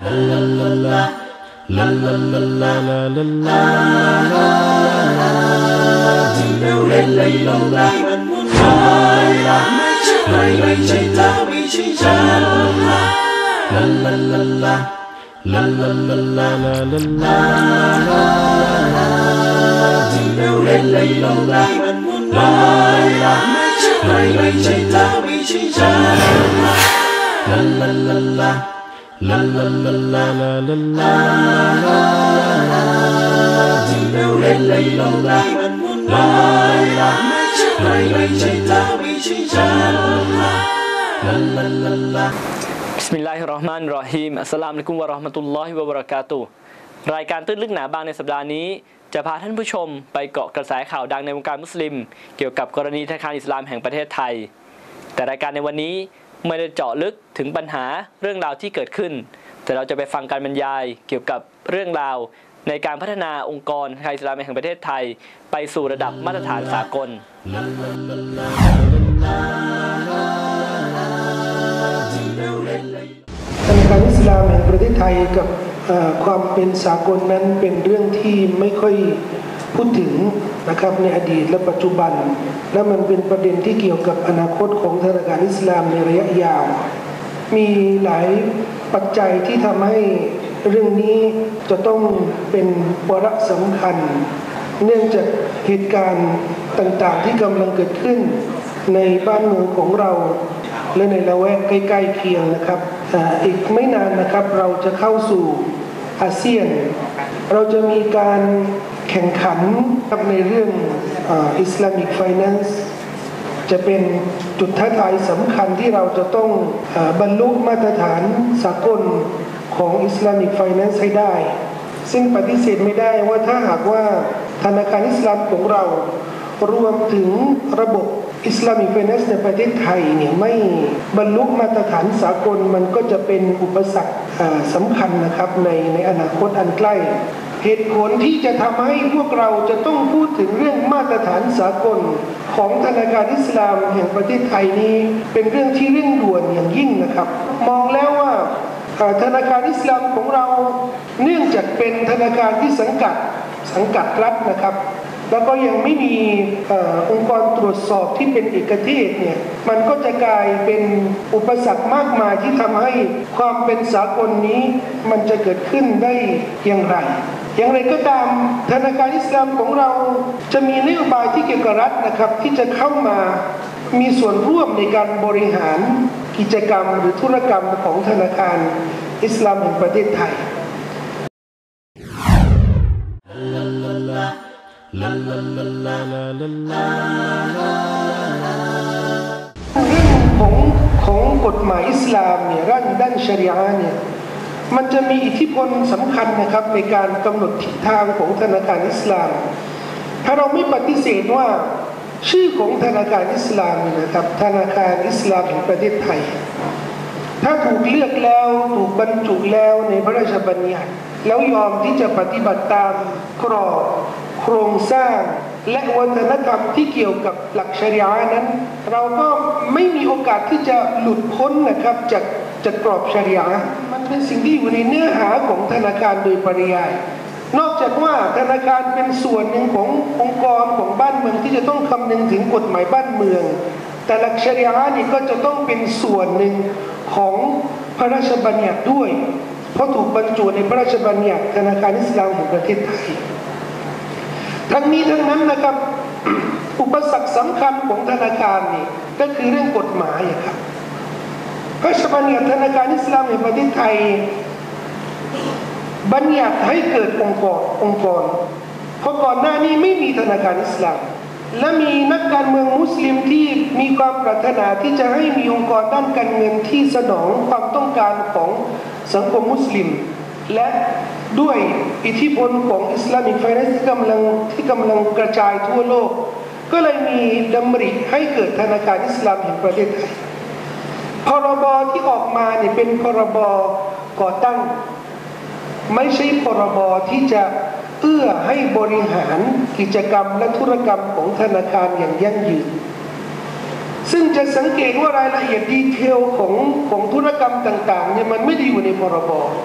ถึงเร็วเล่นเลยลงได้มันวุ่นวายไม่ใช่ใครไม่ใช่เธอไม่ใช่ฉันถึงเร็วเล่นเลยลงได้มันวุ่นวายไม่ใช่ใครไม่ใช่เธอไม่ใช่ฉันถึงเร็วเล่นเลยลงได้มันวุ่นวายไม่ใช่ใครไม่ใช่เธอไม่ใช่ฉันบิสมิลลาฮิรเราะห์มานิรเราะฮีมอัสสลามุอะลัยกุมวะเราะห์มะตุลลอฮิวะบะเราะกาตุฮ์รายการตื้นลึกหนาบางในสัปดาห์นี้จะพาท่านผู้ชมไปเกาะกระแสข่าวดังในวงการมุสลิมเกี่ยวกับกรณีธนาคารอิสลามแห่งประเทศไทยแต่รายการในวันนี้ไม่ได้เจาะลึกถึงปัญหาเรื่องราวที่เกิดขึ้นแต่เราจะไปฟังการบรรยายเกี่ยวกับเรื่องราวในการพัฒนาองค์กรธนาคารอิสลามแห่งประเทศไทยไปสู่ระดับมาตรฐานสากลธนาคารอิสลามแห่งประเทศไทยกับความเป็นสากลนั้นเป็นเรื่องที่ไม่ค่อยพูดถึงนะครับในอดีตและปัจจุบันและมันเป็นประเด็นที่เกี่ยวกับอนาคตของธนาคารอิสลามในระยะยาวมีหลายปัจจัยที่ทำให้เรื่องนี้จะต้องเป็นวาระสำคัญเนื่องจากเหตุการณ์ต่างๆที่กำลังเกิดขึ้นในบ้านเมืองของเราและในละแวกใกล้ๆเคียงนะครับอีกไม่นานนะครับเราจะเข้าสู่อาเซียนเราจะมีการแข่งขันในเรื่องIslamic Finance จะเป็นจุดท้าทายสำคัญที่เราจะต้องบรรลุมาตรฐานสากลของ Islamic Finance ให้ได้ซึ่งปฏิเสธไม่ได้ว่าถ้าหากว่าธนาคารอิสลามของเรารวมถึงระบบอิสลามิกไฟแนนซ์ในประเทศไทยเนี่ยไม่บรรลุมาตรฐานสากลมันก็จะเป็นอุปสรรคสำคัญนะครับในอนาคตอันใกล้เหตุผลที่จะทำให้พวกเราจะต้องพูดถึงเรื่องมาตรฐานสากลของธนาคารอิสลามแห่งประเทศไทยนี้เป็นเรื่องที่เร่งด่วนอย่างยิ่งนะครับมองแล้วว่าธนาคารอิสลามของเราเนื่องจากเป็นธนาคารที่สังกัดรัฐนะครับแล้วก็ยังไม่มีองค์กรตรวจสอบที่เป็นเอกเทศเนี่ยมันก็จะกลายเป็นอุปสรรคมากมายที่ทำให้ความเป็นสากลนี้มันจะเกิดขึ้นได้อย่างไรก็ตามธนาคารอิสลามของเราจะมีนโยบายที่เกี่ยวกับรัฐนะครับที่จะเข้ามามีส่วนร่วมในการบริหารกิจกรรมหรือธุรกรรมของธนาคารอิสลามแห่งประเทศไทยเรื่องของกฎหมายอิสลามเนี่ยด้านชะรีอะห์เนี่ยมันจะมีอิทธิพลสำคัญนะครับในการกำหนดทิศทางของธนาคารอิสลามถ้าเราไม่ปฏิเสธว่าชื่อของธนาคารอิสลามนะครับธนาคารอิสลามแห่งประเทศไทยถ้าถูกเลือกแล้วถูกบรรจุแล้วในพระราชบัญญัติแล้วยอมที่จะปฏิบัติตามกรอบโครงสร้างและวัฒนธรรมที่เกี่ยวกับหลักชะรีอะห์นั้นเราก็ไม่มีโอกาสที่จะหลุดพ้นนะครับจากกรอบชะรีอะห์มันเป็นสิ่งที่อยู่ในเนื้อหาของธนาคารโดยปริยายนอกจากว่าธนาคารเป็นส่วนหนึ่งขององค์กรของบ้านเมืองที่จะต้องคำนึงถึงกฎหมายบ้านเมืองแต่หลักชะรีอะห์นี่ก็จะต้องเป็นส่วนหนึ่งของพระราชบัญญัติด้วยเพราะถูกบรรจุในพระราชบัญญัติธนาคารอิสลามแห่งประเทศไทยทั้งนี้ทั้งนั้นนะครับอุปสรรคสำคัญของธนาคารนี่ก็คือเรื่องกฎหมายครับพระราชบัญญัติธนาคารอิสลามแห่งประเทศไทยบัญญัติให้เกิดองค์กรเพราะก่อนหน้านี้ไม่มีธนาคารอิสลามและมีนักการเมืองมุสลิมที่มีความปรารถนาที่จะให้มีองค์กรด้านการเงินที่สนองความต้องการของสังคมมุสลิมและด้วยอิทธิพลของอิสลามิกไฟแนนซ์ที่กำลังกระจายทั่วโลกก็เลยมีดำริให้เกิดธนาคารอิสลามแห่งประเทศไทยพรบที่ออกมาเนี่ยเป็นพรบก่อตั้งไม่ใช่พรบที่จะเอื้อให้บริหารกิจกรรมและธุรกรรมของธนาคารอย่างยั่งยืนซึ่งจะสังเกตว่ารายละเอียดดีเทลของธุรกรรมต่างๆเนี่ยมันไม่ได้อยู่ในพรบ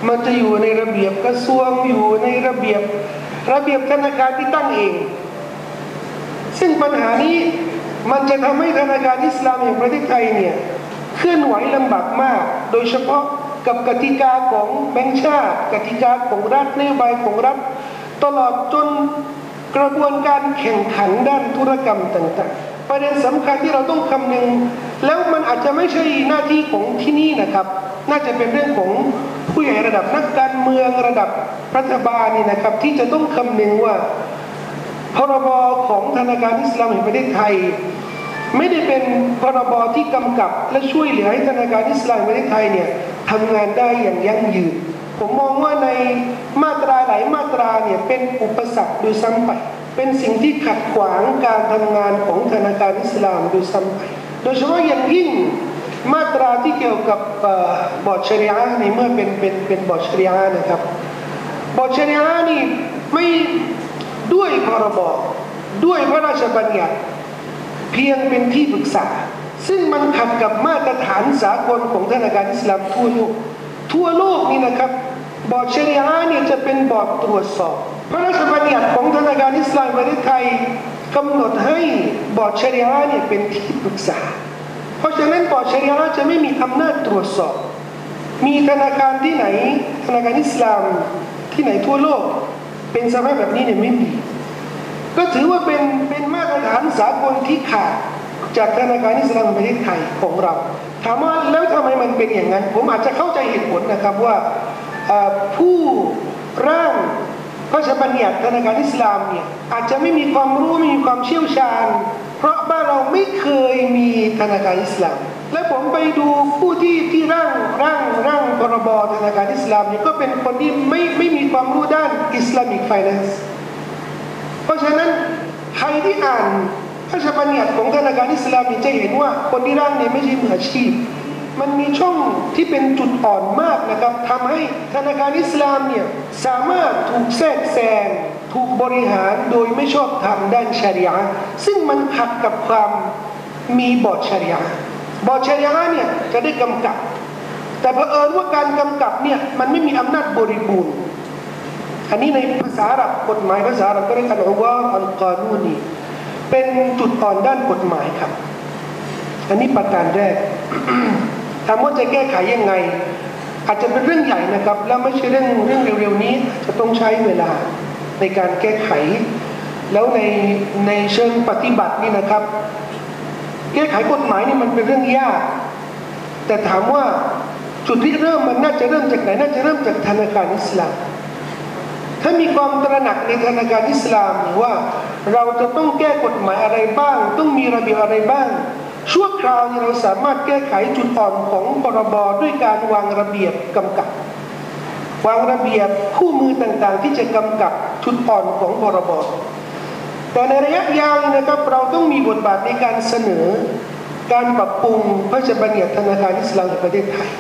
มันจะอยู่ในระเบียบกระทรวงอยู่ในระเบียบธนาคารที่ตั้งเองซึ่งปัญหานี้มันจะทำให้ธนาคารอิสลามแห่งประเทศไทยเนี่ยเคลื่อนไหวลำบากมากโดยเฉพาะกับกติกาของแบงก์ชาติกติกาของรัฐนโยบายของรัฐตลอดจนกระบวนการแข่งขันด้านธุรกรรมต่างๆประเด็นสำคัญที่เราต้องคำนึงแล้วมันอาจจะไม่ใช่หน้าที่ของที่นี่นะครับน่าจะเป็นเรื่องของผู้ใหญ่ระดับนักการเมืองระดับรัฐบาลนี่นะครับที่จะต้องคำนึงว่าพรบของธนาคารอิสลามแห่งประเทศไทยไม่ได้เป็นพรบที่กำกับและช่วยเหลือให้ธนาคารอิสลามแห่งประเทศไทยเนี่ยทำงานได้อย่างยั่งยืนผมมองว่าในมาตราหลายมาตราเนี่ยเป็นอุปสรรคโดยซ้ำไปเป็นสิ่งที่ขัดขวางการทำงานของธนาคารอิสลามโดยซ้ำไปโดยเฉพาะอย่างยิ่งมาตราที่เกี่ยวกับบอร์ดชะรีอะห์ในเมื่อเป็นบอร์ดชะรีอะห์นะครับบอร์ดชะรีอะห์นี่ไม่ด้วยพรบด้วยพระราชบัญญัติเพียงเป็นที่ปรึกษาซึ่งมันขัดกับมาตรฐานสากลของธนาคารอิสลามทั่วโลกนี่นะครับบอร์ดชะรีอะห์เนี่ยจะเป็นบอร์ดตรวจสอบพระราชบัญญัติของธนาคารอิสลามประเทศไทยกำหนดให้บอร์ดชะรีอะห์เนี่ยเป็นที่ปรึกษาเพราะฉะนั้นบอร์ดชะรีอะห์จะไม่มีอำนาจตรวจสอบมีธนาคารที่ไหนธนาคารอิสลามที่ไหนทั่วโลกเป็นสภาพแบบนี้เนี่ยไม่มีก็ถือว่าเป็นมาตรฐานสากลที่ขาดจากธนาคารอิสลามประเทศไทยของเราถามว่าแล้วทำไมมันเป็นอย่างนั้นผมอาจจะเข้าใจเหตุผลนะครับว่าผู้ร่างพระราชบัญญัติธนาคารอิสลามเนี่ยอาจจะไม่มีความรู้ไม่มีความเชี่ยวชาญเพราะบ้านเราไม่เคยมีธนาคารอิสลามและผมไปดูผู้ที่ร่างพรบธนาคารอิสลามเนี่ยก็เป็นคนที่ไม่มีความรู้ด้านอิสลามิกไฟแนนซ์เพราะฉะนั้นใครที่อ่านพระราชบัญญัติของธนาคารอิสลามนี่จะเห็นว่าคนที่ร่างเนี่ยไม่ใช่มืออาชีพมันมีช่องที่เป็นจุดอ่อนมากนะครับทำให้ธนาคารอิสลามเนี่ยสามารถถูกแทรกแซงถูกบริหารโดยไม่ชอบธรรมด้านชะรีอะห์ซึ่งมันขัดกับความมีบอร์ดชะรีอะห์บอร์ดชะรีอะห์เนี่ยจะได้กำกับแต่เผอิญว่าการกำกับเนี่ยมันไม่มีอำนาจบริบูรณ์อันนี้ในภาษาอาหรับกฎหมายภาษาอาหรับก็เรียกกันว่าอัลกานูนีเป็นจุดอ่อนด้านกฎหมายครับอันนี้ประการแรก ถามว่าจะแก้ไขยังไงอาจจะเป็นเรื่องใหญ่นะครับแล้วไม่ใช่เรื่องเร็วๆนี้จะต้องใช้เวลาในการแก้ไขแล้วในเชิงปฏิบัตินี่นะครับแก้ไขกฎหมายนี่มันเป็นเรื่องยากแต่ถามว่าจุดที่เริ่มมันน่าจะเริ่มจากไหนน่าจะเริ่มจากธนาคารอิสลามถ้ามีความตระหนักในธนาคารอิสลามว่าเราจะต้องแก้กฎหมายอะไรบ้างต้องมีระเบียบอะไรบ้างชั่วคราวนี้เราสามารถแก้ไขจุดอ่อนของพรบด้วยการวางระเบียบกำกับวางระเบียบคู่มือต่างๆที่จะกำกับจุดอ่อนของพรบแต่ในระยะยาวนะครับเราต้องมีบทบาทในการเสนอการปรับปรุงพระราชบัญญัติธนาคารอิสลามแห่งประเทศไทย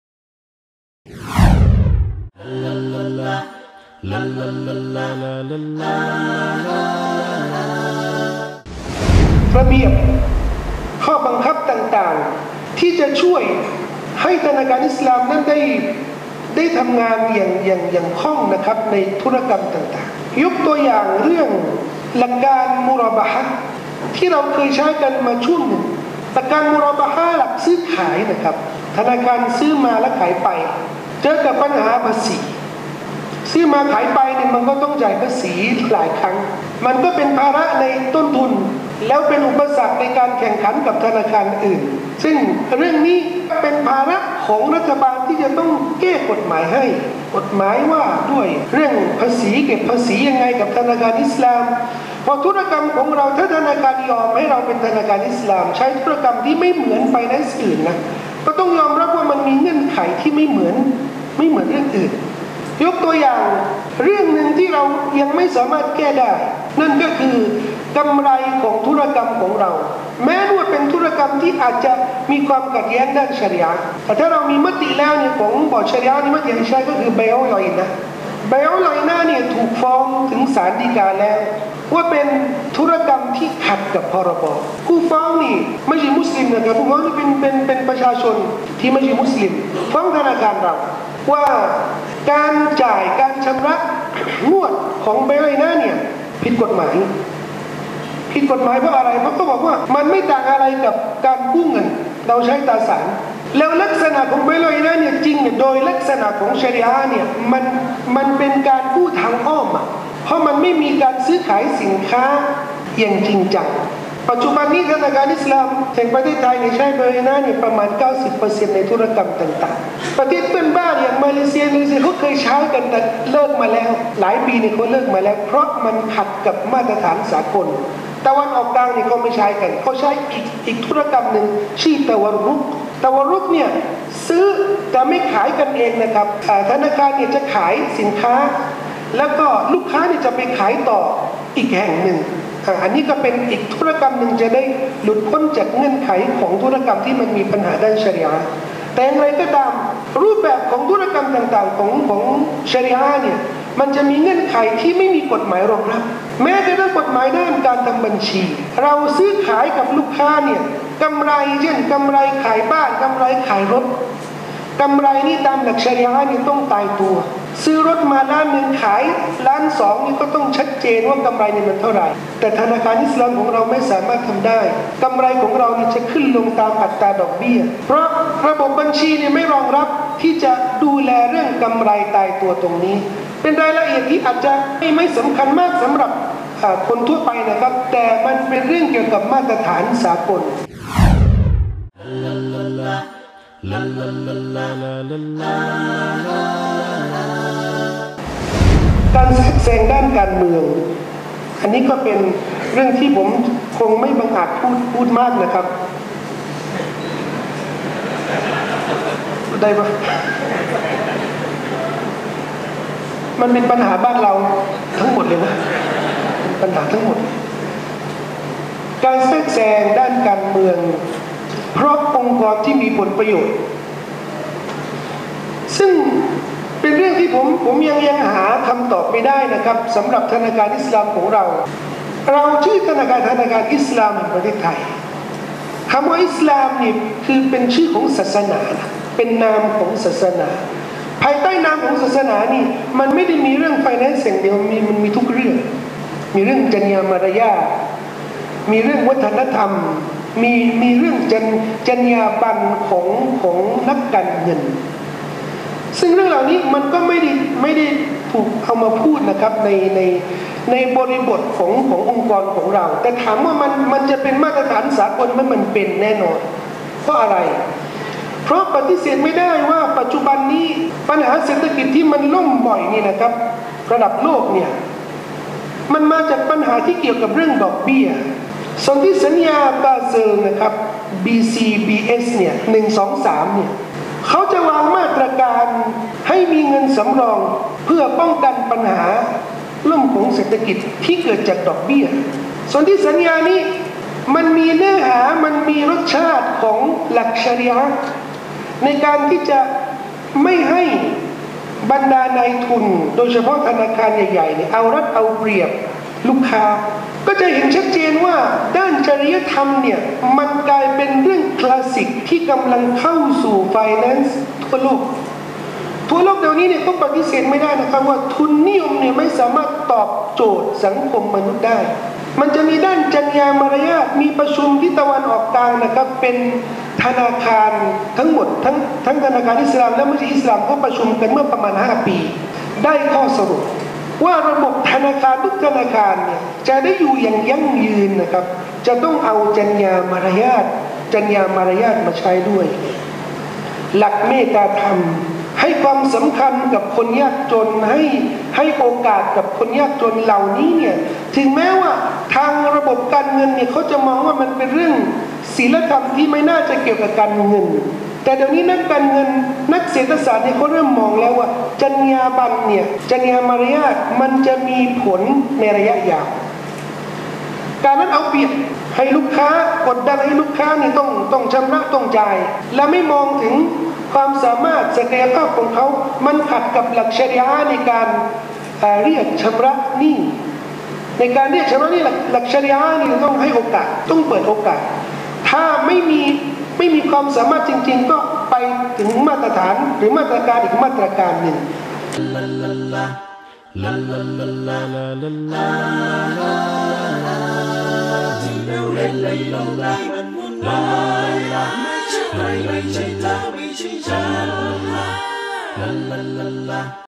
ระเบียบข้อบังคับต่างๆที่จะช่วยให้ธนาคารอิสลามนั้นได้ทำงานอย่างคล่องนะครับในธุรกรรมต่างๆยกตัวอย่างเรื่องหลักการมุราบะฮะห์ที่เราเคยใช้กันมาช่วงหนึ่งหลักการมุราบะฮะห์หลักซื้อขายนะครับธนาคารซื้อมาและขายไปเจอกับปัญหาภาษีซื้อมาขายไปเนี่ยมันก็ต้องจ่ายภาษีหลายครั้งมันก็เป็นภาระในต้นทุนแล้วเป็นอุปสรรคในการแข่งขันกับธนาคารอื่นซึ่งเรื่องนี้เป็นภาระของรัฐบาลที่จะต้องแก้กฎหมายให้กฎหมายว่าด้วยเรื่องภาษีเก็บภาษียังไงกับธนาคารอิสลามพอธุรกรรมของเราถ้าธนาคารยอมให้เราเป็นธนาคารอิสลามใช้ธุรกรรมที่ไม่เหมือนไฟแนนซ์อื่นนะก็ต้องยอมรับว่ามันมีเงื่อนไขที่ไม่เหมือนเรื่องอื่นยกตัวอย่างเรื่องหนึ่งที่เรายังไม่สามารถแก้ได้นั่นก็คือกำไรของธุรกรรมของเราแม้ว่าเป็นธุรกรรมที่อาจจะมีความขัดแย้งด้านชะรีอะห์แต่ถ้าเรามีมติแล้วเนี่ยของบอร์ดชะรีอะห์นี่มติที่ใช้ก็คือไบอัลลอยนะไบอัลลอยนะเนี่ยถูกฟ้องถึงศาลฎีกาแล้วว่าเป็นธุรกรรมที่ขัดกับพรบผู้ฟ้องนี่ไม่ใช่มุสลิมนะครับผู้ฟ้องนี่เป็นประชาชนที่ไม่ใช่มุสลิมฟ้องธนาคารเราว่าการจ่ายการชำระงวดของเบลน่าเนี่ยผิดกฎหมายเพราะอะไรเพราะเขาบอกว่ามันไม่ต่างอะไรกับการกู้เงินเราใช้ตราสารแล้วลักษณะของเบลน่าเนี่ยจริงเนี่ยโดยลักษณะของชะรีอะห์เนี่ยมันเป็นการกู้ทางอ้อมอ่ะเพราะมันไม่มีการซื้อขายสินค้าอย่างจริงจังปัจจุบันนี้ธนาคารอิสลามแห่งประเทศไทยใช้เบลน่าเนี่ยประมาณ 90% ในธุรกรรมต่างๆประเทศเพื่อนบ้านอย่างมาเลเซียเขาเคยใช้กันแต่เลิกมาแล้วหลายปีเนี่ยเขาเลิกมาแล้วเพราะมันขัดกับมาตรฐานสากลตะวันออกกลางนี่เขาไม่ใช้กันเขาใช้อีกธุรกรรมหนึ่งชื่อตะวันรุกเนี่ยซื้อแต่ไม่ขายกันเองนะครับธนาคารเนี่ยจะขายสินค้าแล้วก็ลูกค้าเนี่ยจะไปขายต่ออีกแห่งหนึ่งอันนี้ก็เป็นอีกธุรกรรมหนึ่งจะได้หลุดพ้นจากเงื่อนไขของธุรกรรมที่มันมีปัญหาด้านชะรีอะห์แต่อย่างไรก็ตามรูปแบบของธุรกรรมต่างๆของชะรีอะห์เนี่ยมันจะมีเงื่อนไขที่ไม่มีกฎหมายรองรับแม้กระทั่งกฎหมายด้านการทำบัญชีเราซื้อขายกับลูกค้าเนี่ยกำไรเช่นกำไรขายบ้านกำไรขายรถกำไรนี่ตามหลักชะรีอะห์นี่ต้องตายตัวซื้อรถมาล้านหนึ่งขายล้านสองนี่ก็ต้องชัดเจนว่ากำไรนี่มันเท่าไหร่แต่ธนาคารอิสลามของเราไม่สามารถทำได้กำไรของเรานี่จะขึ้นลงตามอัตราดอกเบี้ยเพราะระบบบัญชีนี่ไม่รองรับที่จะดูแลเรื่องกำไรตายตัวตรงนี้เป็นรายละเอียดที่อาจจะไม่สำคัญมากสำหรับคนทั่วไปนะครับแต่มันเป็นเรื่องเกี่ยวกับมาตรฐานสากลการแสดงด้านการเมืองอันนี้ก็เป็นเรื่องที่ผมคงไม่บังอาจพูดมากนะครับได้ปะมันเป็นปัญหาบ้านเราทั้งหมดเลยนะปัญหาทั้งหมดการแทรกแซงด้านการเมืองเพราะองค์กรที่มีผลประโยชน์ซึ่งเป็นเรื่องที่ผมยังหาคำตอบไม่ได้นะครับสำหรับธนาคารอิสลามของเราชื่อธนาคารอิสลามแห่งประเทศไทยคำว่าอิสลามนี่คือเป็นชื่อของศาสนาเป็นนามของศาสนาภายใต้นามของศาสนานี่มันไม่ได้มีเรื่องไฟแนนซ์อย่างเดียวมันมีทุกเรื่องมีเรื่องจรรยามารยาทมีเรื่องวัฒนธรรมมีเรื่องจรรยาบรรณของนักการเงินซึ่งเรื่องเหล่านี้มันก็ไม่ได้ถูกเอามาพูดนะครับในบริบทขององค์กรของเราแต่ถามว่ามันจะเป็นมาตรฐานสากลมันเป็นแน่นอนเพราะอะไรเพราะปฏิเสธไม่ได้ว่าปัจจุบันนี้ปัญหาเศรษฐกิจที่มันล่มบ่อยนี่นะครับระดับโลกเนี่ยมันมาจากปัญหาที่เกี่ยวกับเรื่องดอกเบี้ยสนธิสัญญาบาเซลนะครับ BCBS เนี่ย123เนี่ยเขาจะวางมาตรการให้มีเงินสำรองเพื่อป้องกันปัญหาล่มของเศรษฐกิจที่เกิดจากดอกเบี้ยสนธิสัญญานี้มันมีเนื้อหามันมีรสชาติของหลักชะรีอะห์ในการที่จะไม่ให้บรรดานายทุนโดยเฉพาะธนาคารใหญ่ๆเนี่ยเอารัดเอาเปรียบลูกค้าก็จะเห็นชัดเจนว่าด้านจริยธรรมเนี่ยมันกลายเป็นเรื่องคลาสสิกที่กำลังเข้าสู่ไฟแนนซ์ทั่วโลกเดี๋ยวนี้เนี่ยต้องปฏิเสธไม่ได้นะครับว่าทุนนิยมเนี่ยไม่สามารถตอบโจทย์สังคมมนุษย์ได้มันจะมีด้านจรรยามารยาทมีประชุมที่ตะวันออกกลางนะครับเป็นธนาคารทั้งหมดทั้งธนาคารอิสลามและไม่ใช่อิสลามก็ประชุมกันเมื่อประมาณ5 ปีได้ข้อสรุปว่าระบบธนาคารทุกธนาคารเนี่ยจะได้อยู่อย่างยั่งยืนนะครับจะต้องเอาจรรยามารยาทมาใช้ด้วยหลักเมตตาธรรมให้ความสำคัญกับคนยากจนให้โอกาสกับคนยากจนเหล่านี้เนี่ยถึงแม้ว่าทางระบบการเงินเนี่ยเขาจะมองว่ามันเป็นเรื่องศีลธรรมที่ไม่น่าจะเกี่ยวกับการเงินแต่เดี๋ยวนี้นักการเงินนักเศรษฐศาสตร์เนี่ยเขาเริ่มมองแล้วว่าจรรยาบรรณเนี่ยจรรยามารยาทมันจะมีผลในระยะยาวการนั้นเอาเปรียบให้ลูกค้ากดดันให้ลูกค้านี่ต้องชำระต้องจ่ายและไม่มองถึงความสามารถศักยภาพของเขามันขัดกับหลักชะรีอะห์ในการเรียกชำระหนี้ในการเรียกชำระหนี้หลักชะรีอะห์นี่ต้องให้โอกาสต้องเปิดโอกาสถ้าไม่มีความสามารถจริงๆก็ไปถึงมาตรฐานหรือมาตรการอีกมาตรการหนึ่งไม่ใช่เธอไม่ใช่ฉัน